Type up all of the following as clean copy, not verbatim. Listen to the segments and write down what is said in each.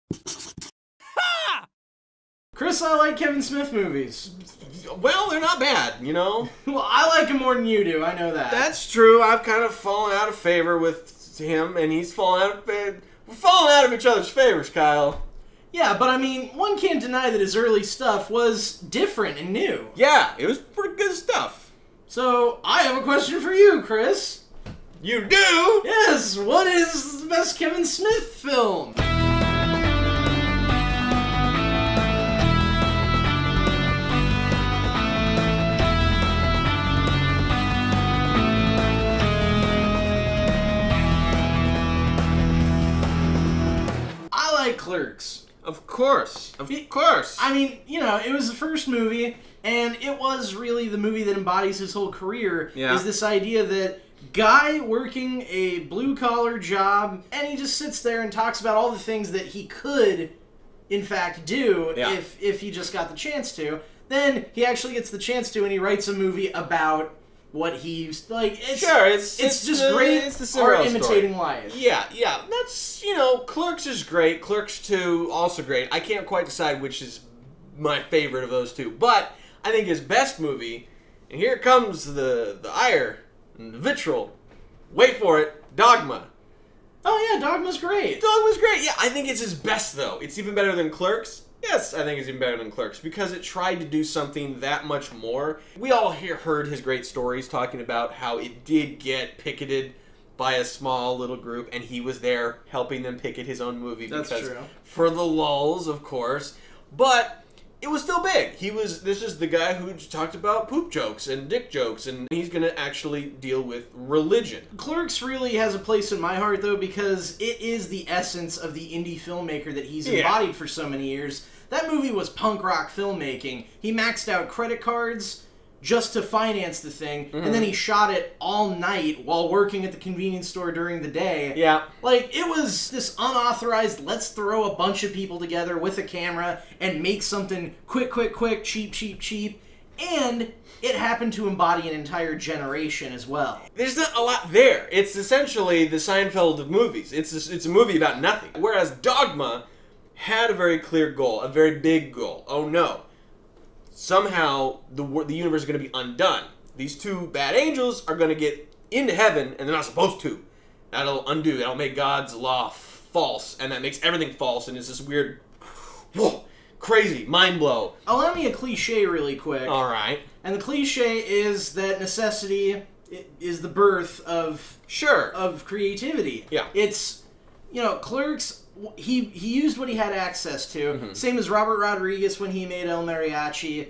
Chris, I like Kevin Smith movies. Well, they're not bad, you know? Well, I like him more than you do, I know that. That's true. I've kind of fallen out of favor with him, and he's fallen out of favor. We're falling out of each other's favors, Kyle. Yeah, but I mean, one can't deny that his early stuff was different and new. Yeah, it was pretty good stuff. So, I have a question for you, Chris. You do? Yes, what is the best Kevin Smith film? Clerks. Of course. Of course. I mean, you know, it was the first movie, and it was really the movie that embodies his whole career, is this idea that guy working a blue-collar job, and he just sits there and talks about all the things that he could, in fact, do if he just got the chance to. Then he actually gets the chance to, and he writes a movie about what he's like. It's just great. It's the art imitating life. Yeah. That's, you know, Clerks is great. Clerks 2 also great. I can't quite decide which is my favorite of those two, but I think his best movie, and here comes the ire and the vitriol. Wait for it, Dogma. Oh yeah, Dogma's great. Dogma's great. Yeah, I think it's his best though. It's even better than Clerks. Yes, I think it's even better than Clerks because it tried to do something that much more. We all heard his great stories talking about how it did get picketed by a small little group, and he was there helping them picket his own movie. That's true. For the lulz, of course. But it was still big. This is the guy who talked about poop jokes and dick jokes, and he's going to actually deal with religion. Clerks really has a place in my heart, though, because it is the essence of the indie filmmaker that he's embodied for so many years. That movie was punk rock filmmaking. He maxed out credit cards just to finance the thing, and then he shot it all night while working at the convenience store during the day. Yeah. Like, it was this unauthorized, let's throw a bunch of people together with a camera and make something quick, cheap, and it happened to embody an entire generation as well. There's not a lot there. It's essentially the Seinfeld of movies. It's a movie about nothing. Whereas Dogma had a very clear goal, a very big goal. Oh no. Somehow, the universe is going to be undone. These two bad angels are going to get into heaven, and they're not supposed to. That'll undo. That'll make God's law false, and that makes everything false, and it's this weird, whoa, crazy, mind blow. Allow me a cliche really quick. All right. And the cliche is that necessity is the birth of creativity. Yeah. It's, you know, Clerks, he used what he had access to. Same as Robert Rodriguez when he made El Mariachi.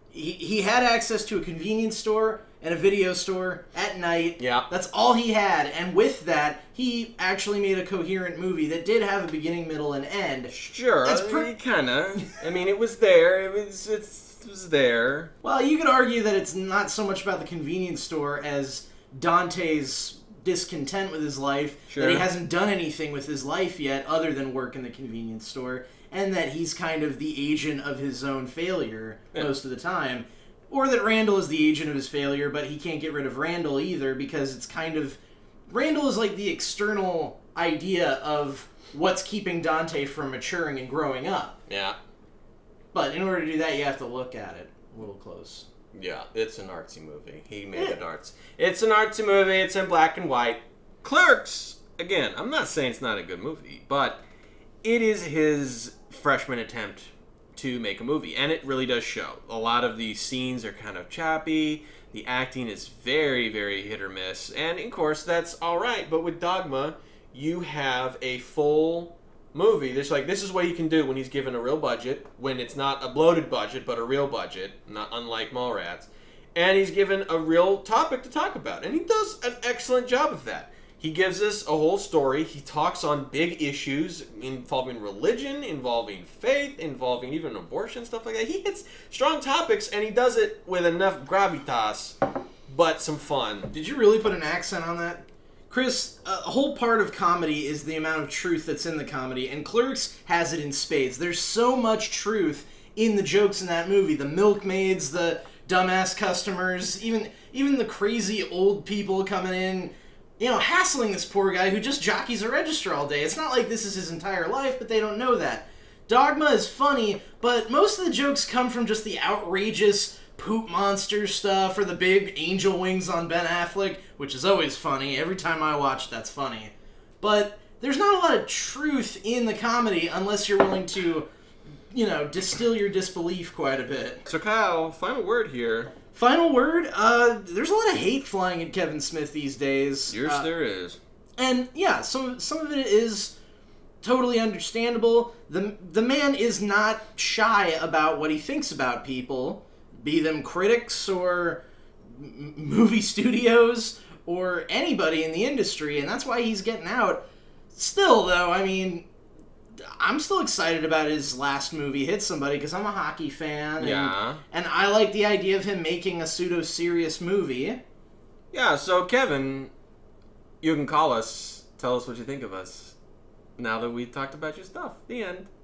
He had access to a convenience store and a video store at night. Yeah. That's all he had. And with that, he actually made a coherent movie that did have a beginning, middle, and end. Sure. Kind of. I mean, it was there. It was there. Well, you could argue that it's not so much about the convenience store as Dante's discontent with his life, that he hasn't done anything with his life yet other than work in the convenience store, and that he's kind of the agent of his own failure most of the time. Or that Randall is the agent of his failure, but he can't get rid of Randall either because it's kind of... Randall is like the external idea of what's keeping Dante from maturing and growing up. Yeah. But in order to do that, you have to look at it a little close. Yeah, it's an artsy movie. He made it arts. It's an artsy movie. It's in black and white. Clerks, again, I'm not saying it's not a good movie, but it is his freshman attempt to make a movie, and it really does show. A lot of the scenes are kind of choppy. The acting is very, very hit or miss, and of course, that's all right, but with Dogma, you have a full movie. This is what he can do when he's given a real budget, when it's not a bloated budget, but a real budget, not unlike Mallrats. And he's given a real topic to talk about. And he does an excellent job of that. He gives us a whole story. He talks on big issues involving religion, involving faith, involving even abortion, stuff like that. He hits strong topics, and he does it with enough gravitas, but some fun. Did you really put an accent on that? Chris, a whole part of comedy is the amount of truth that's in the comedy, and Clerks has it in spades. There's so much truth in the jokes in that movie. The milkmaids, the dumbass customers, even the crazy old people coming in hassling this poor guy who just jockeys a register all day. It's not like this is his entire life, but they don't know that. Dogma is funny, but most of the jokes come from just the outrageous poop monster stuff or the big angel wings on Ben Affleck, which is always funny. Every time I watch, that's funny. But there's not a lot of truth in the comedy unless you're willing to, distill your disbelief quite a bit. So Kyle, final word here. Final word, there's a lot of hate flying at Kevin Smith these days. Yes, there is. And yeah, some of it is totally understandable. The man is not shy about what he thinks about people, be them critics or movie studios or anybody in the industry, and that's why he's getting out. Still, though, I mean, I'm still excited about his last movie, Hit Somebody, because I'm a hockey fan. And I like the idea of him making a pseudo-serious movie. Yeah, so Kevin, you can call us. Tell us what you think of us. Now that we talked about your stuff. The end.